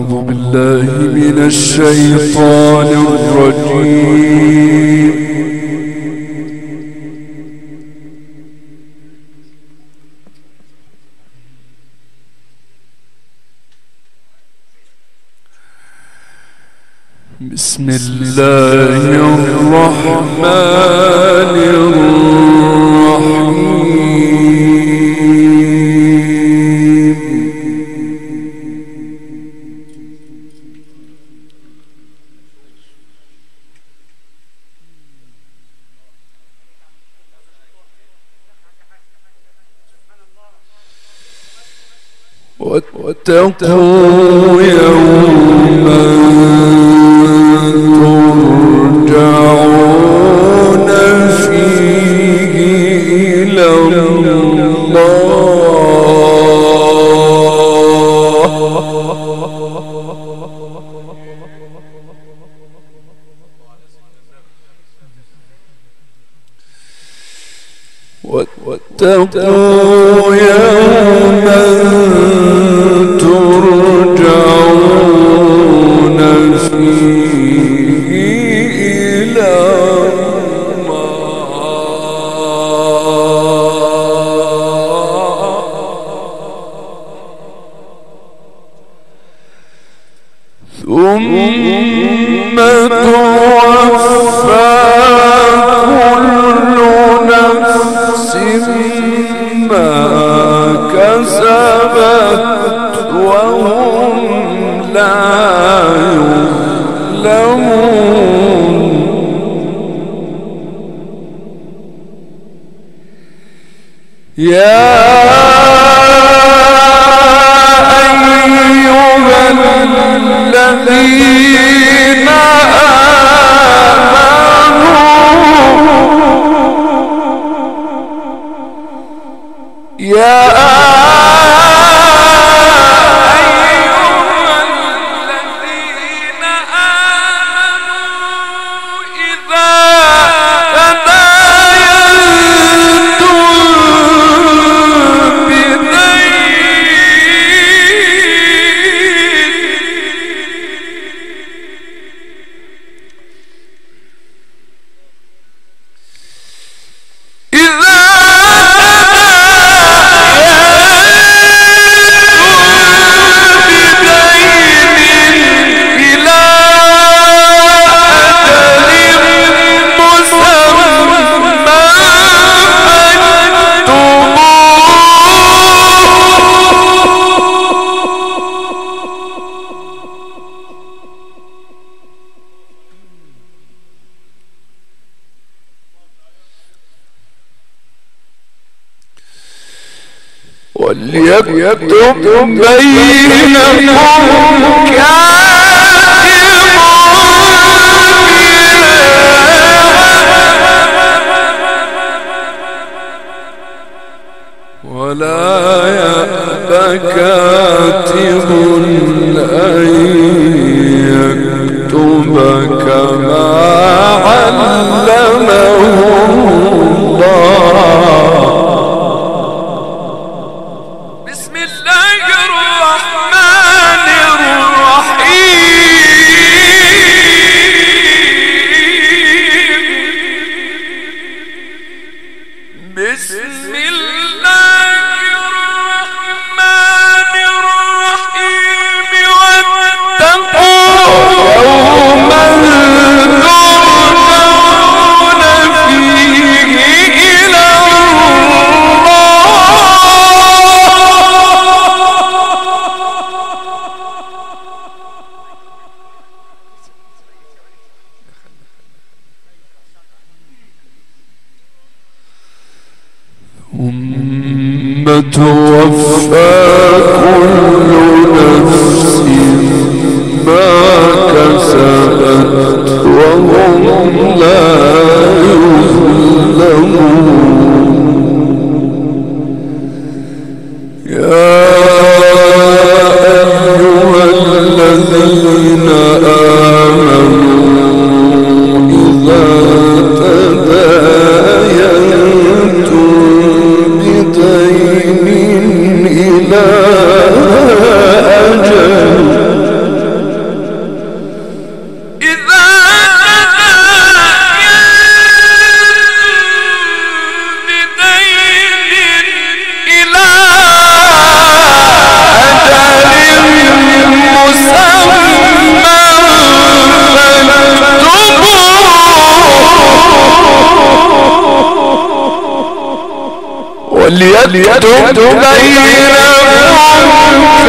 أعوذ بالله من الشيطان الرجيم. بسم الله الرحمن الرحيم. واتقوا يوما ترجعون فيه إلى الله واتقوا يوما ترجعون فيه إلى الله ثم توفى كل نفس ما كسبت وهم لا يظلمون. يا أيها الذين آمنوا وليكتب بينكم ولا يأب كاتب أن يكتب كما علمه الله. بسم الله الرحمن الرحيم. بسم الله الرحمن الرحيم. واتقوا يوما ترجعون فيه إلى ثم توفى كل نفس ما كسبت وهم لا يظلمون. يا أيها الذين آمنوا إذا تداينتم بدين إلى أجل وليكتب بينهم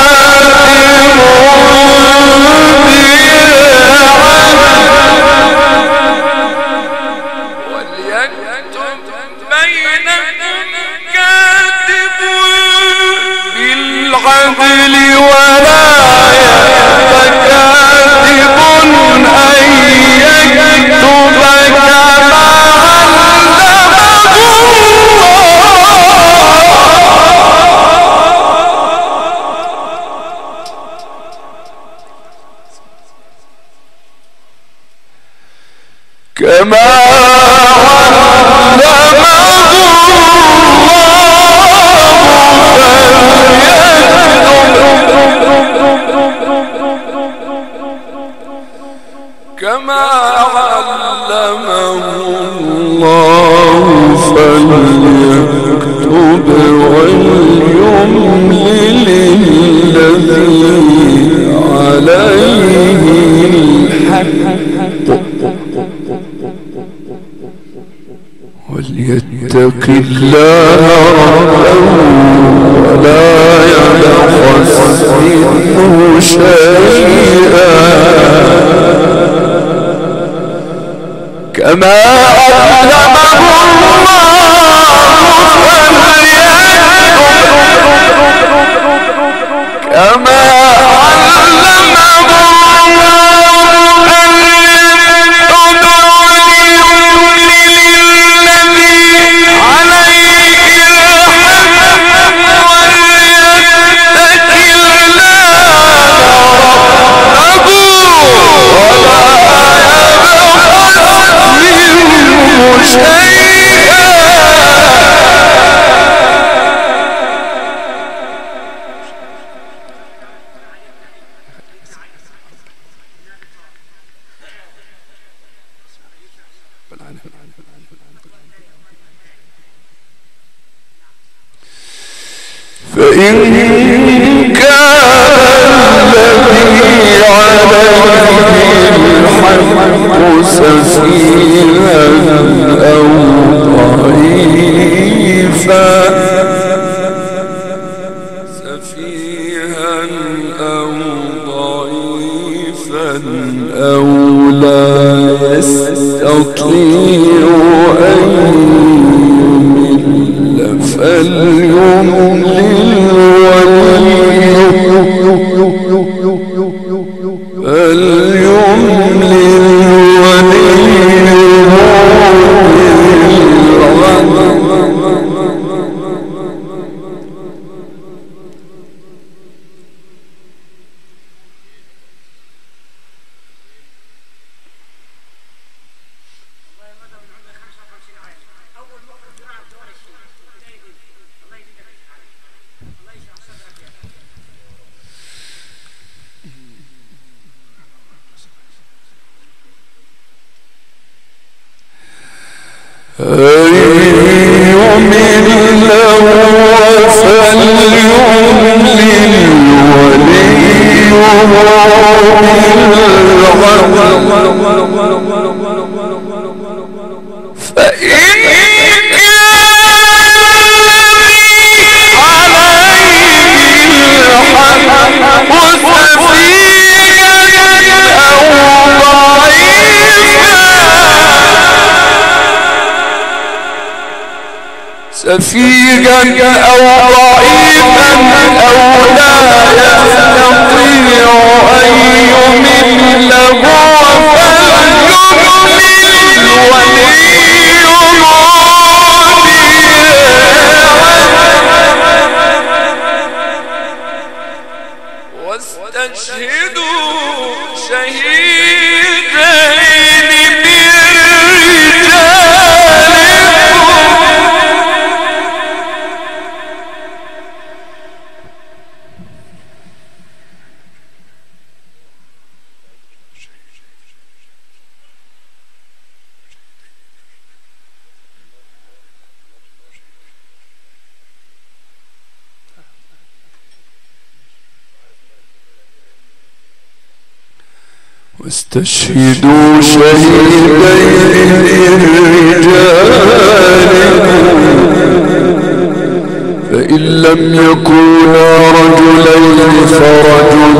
كاتب بالعدل ولا يأبى كاتب أن يكتب كما علمه الله فليكتب وليملل الذي عليه الحق وليتق الله ربه ولا يبخس منه شيئا كما علمه الله فليكتب كما فإن كان الذي عليه الحق سفيها أو ضعيفا أو لا يستطيع أن يمل فليملل سفيها أو ضعيفا أو لا يستطيع أن يمل واستشهدوا شهيدين من واستشهدوا شهيدين من رجالكم فإن لم يكونا رجلين فرجل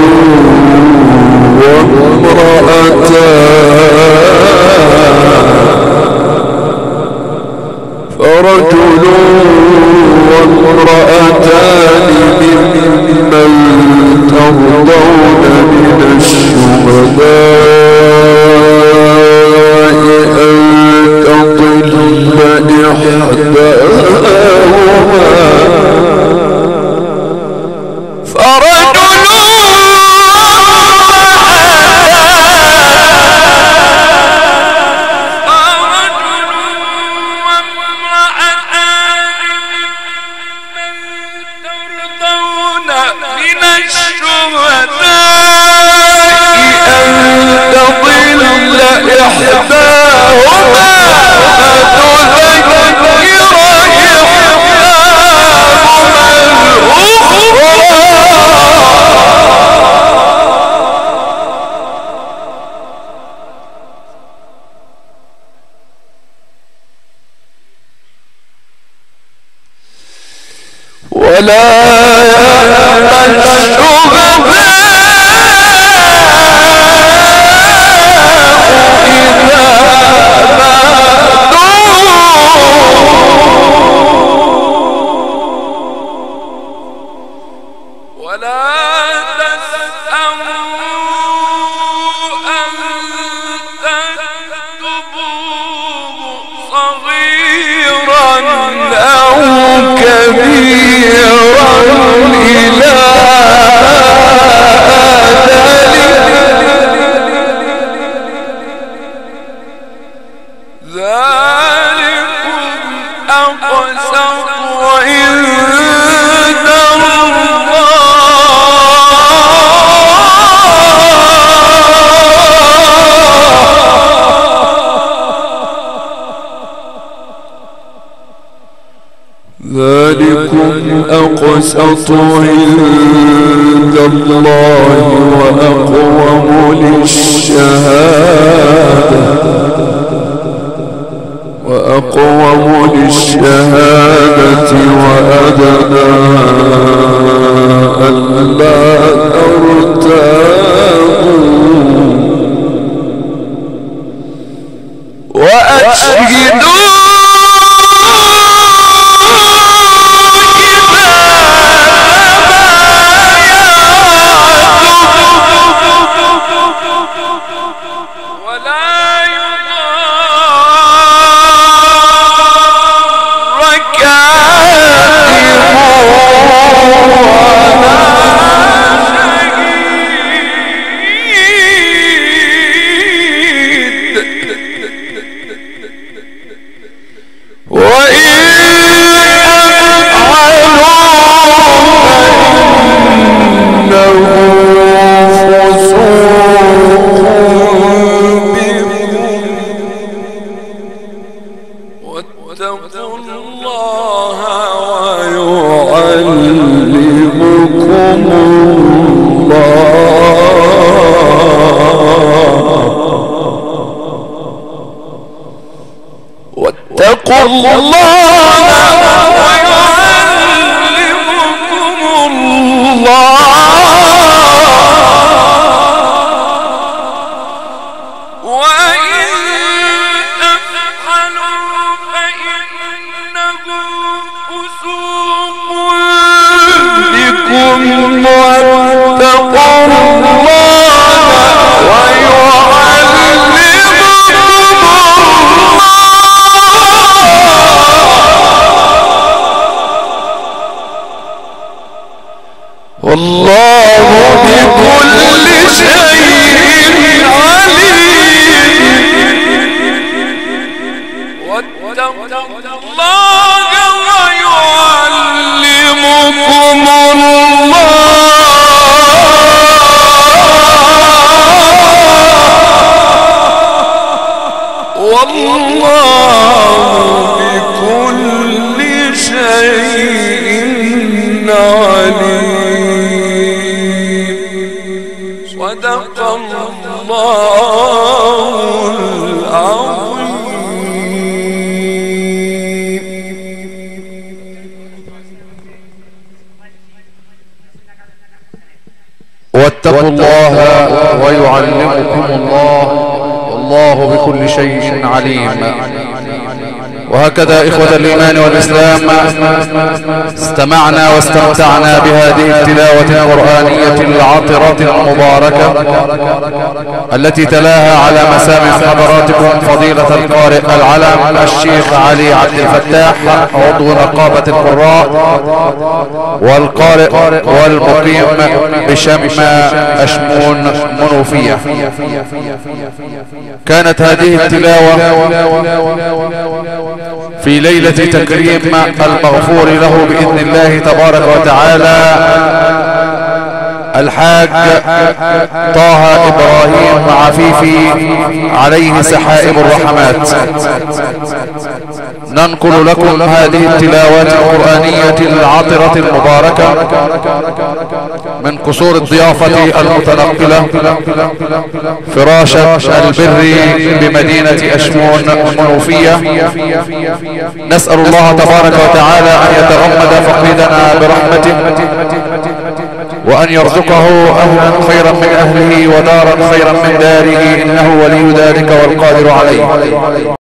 وامرأتان ممن ترضون من الشهداء أن تضل إحداهما ولا يأبى ذلكم أقسط عند الله وأقوم للشهادة وأدنى ألا ترتابوا وأشهدوا واتقوا الله ويعلمكم الله وإن تفعلوا فإنه فسوق بكم واتقوا الله والله بكل شيء عليم واتقوا الله ويعلمكم الله والله بكل شيء عليم صدق الله العظيم. واتقوا الله ويعلمكم الله، والله بكل شيء عليم. وهكذا إخوة الإيمان والإسلام استمعنا واستمتعنا بهذه التلاوة القرآنية العطرة المباركة التي تلاها على مسامع حضراتكم فضيلة القارئ العلم الشيخ علي عبد الفتاح، عضو نقابة القراء والقارئ والمقيم بشم أشمون منوفية. كانت هذه التلاوة في ليلة تكريم المغفور له بإذن الله تبارك وتعالى الحاج طه إبراهيم عفيفي عليه سحائب الرحمات. ننقل لكم هذه التلاوات القرآنية العطرة المباركة من قصور الضيافة المتنقلة فراشة البر بمدينة أشمون منوفية. نسأل الله تبارك وتعالى أن يتغمد فقيدنا برحمته، وأن يرزقه أهلا خيرا من أهله ودارا خيرا من داره، إنه ولي ذلك والقادر عليه.